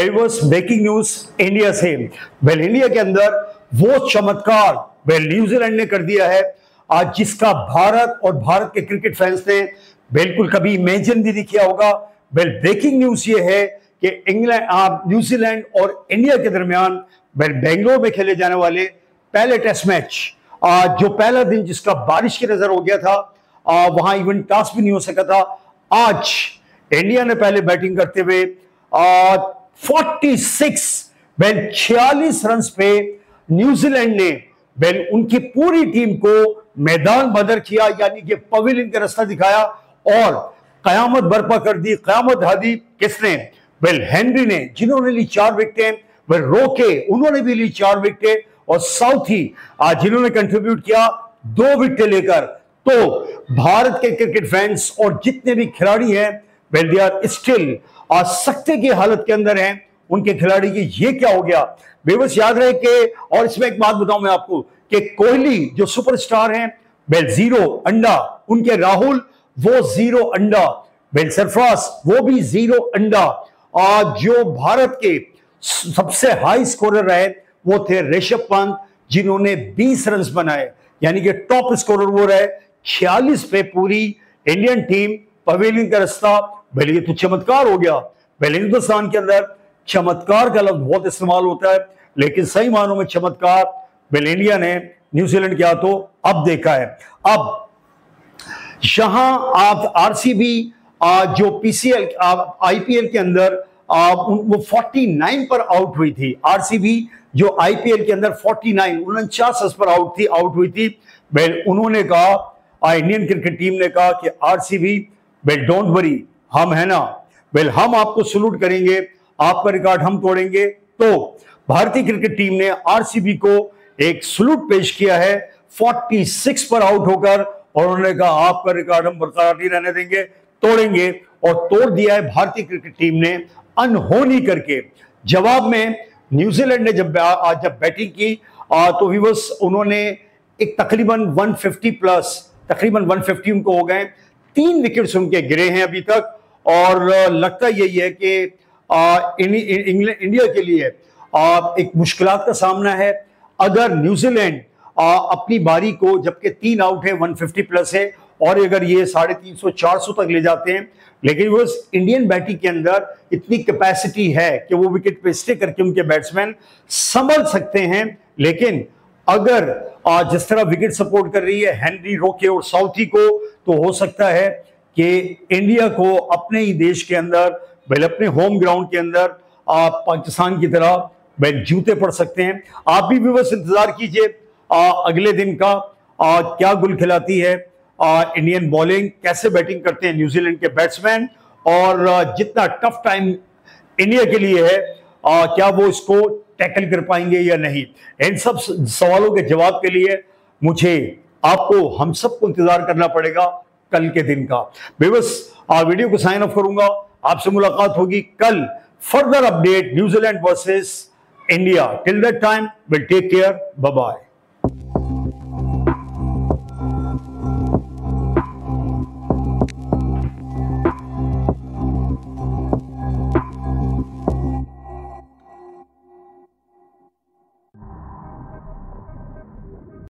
वेरिवस breaking news India से। India के अंदर वो चमत्कार न्यूजीलैंड ने कर दिया है आज, जिसका भारत और भारत के क्रिकेट फैंस ने बिल्कुल कभी इमेजिन भी नहीं किया होगा। ब्रेकिंग न्यूज ये है कि न्यूजीलैंड और इंडिया के दरमियान बेंगलोर में खेले जाने वाले पहले टेस्ट मैच, जो पहला दिन जिसका बारिश की नजर हो गया था, वहां इवन टॉस भी नहीं हो सका था। आज इंडिया ने पहले बैटिंग करते हुए 46 रन पे न्यूजीलैंड ने उनकी पूरी टीम को मैदान बदर किया, यानी कि पवेलियन का रास्ता दिखाया और कयामत बर्पा कर दी। कयामत हादी किसने? हेनरी ने, जिन्होंने ली 4 विकेटें, रोके उन्होंने भी ली 4 विकेटें, और साउथी जिन्होंने कंट्रीब्यूट किया 2 विकेटें लेकर। तो भारत के क्रिकेट फैंस और जितने भी खिलाड़ी हैं दे आर स्टिल सख्ते की हालत के अंदर हैं उनके खिलाड़ी की। ये क्या हो गया बेबस, याद रहे कि, और इसमें एक बात बताऊं मैं आपको कि कोहली जो सुपरस्टार हैं 0 अंडा, उनके राहुल वो 0 अंडा, सरफराज वो भी 0 अंडा, और जो भारत के सबसे हाई स्कोरर रहे वो थे ऋषभ पंत, जिन्होंने 20 रन बनाए, यानी कि टॉप स्कोरर वो रहे। 46 पे पूरी इंडियन टीम पवेलियन का रास्ता। ये तो चमत्कार हो गया। हिंदुस्तान के अंदर चमत्कार का लफ्ज बहुत इस्तेमाल होता है, लेकिन सही मानों में चमत्कार इंडिया ने न्यूजीलैंड के हाथों अब देखा है। अब यहां आप आरसीबी जो पीसीएल आईपीएल के अंदर वो 49 पर आउट हुई थी। आरसीबी जो आईपीएल के अंदर 49 पर आउट हुई थी। उन्होंने कहा, इंडियन क्रिकेट टीम ने कहा कि आरसीबी डोंट वरी, हम है ना, हम आपको सलूट करेंगे, आपका रिकॉर्ड हम तोड़ेंगे। तो भारतीय क्रिकेट टीम ने आरसीबी को एक सलूट पेश किया है 46 पर आउट होकर, और उन्होंने कहा आपका रिकॉर्ड हम बरकरार नहीं रहने देंगे, तोड़ेंगे, और तोड़ दिया है भारतीय क्रिकेट टीम ने अनहोनी करके। जवाब में न्यूजीलैंड ने जब बैटिंग की तो विवस उन्होंने एक तकरीबन 150 प्लस, तकरीबन 150 उनको हो गए। 3 विकेट्स उनके गिरे हैं अभी तक, और लगता यही है कि इंडिया के लिए एक मुश्किलात का सामना है। अगर न्यूजीलैंड अपनी बारी को, जबकि 3 आउट है, 150 प्लस है, और अगर ये 350-400 तक ले जाते हैं, लेकिन वो इंडियन बैटिंग के अंदर इतनी कैपेसिटी है कि वो विकेट पे स्टे करके उनके बैट्समैन संभल सकते हैं। लेकिन अगर जिस तरह विकेट सपोर्ट कर रही है हेनरी, रोके और साउथी को, तो हो सकता है कि इंडिया को अपने ही देश के अंदर, अपने होम ग्राउंड के अंदर पाकिस्तान की तरह जूते पड़ सकते हैं। आप भी बस इंतजार कीजिए अगले दिन का, क्या गुल खिलाती है इंडियन बॉलिंग, कैसे बैटिंग करते हैं न्यूजीलैंड के बैट्समैन, और जितना टफ टाइम इंडिया के लिए है क्या वो इसको टैकल कर पाएंगे या नहीं। इन सब सवालों के जवाब के लिए मुझे, आपको, हम सबको इंतजार करना पड़ेगा कल के दिन का। बेबस वीडियो को साइन ऑफ करूंगा, आपसे मुलाकात होगी कल। Further update New Zealand versus India. Till that time will take care, bye bye.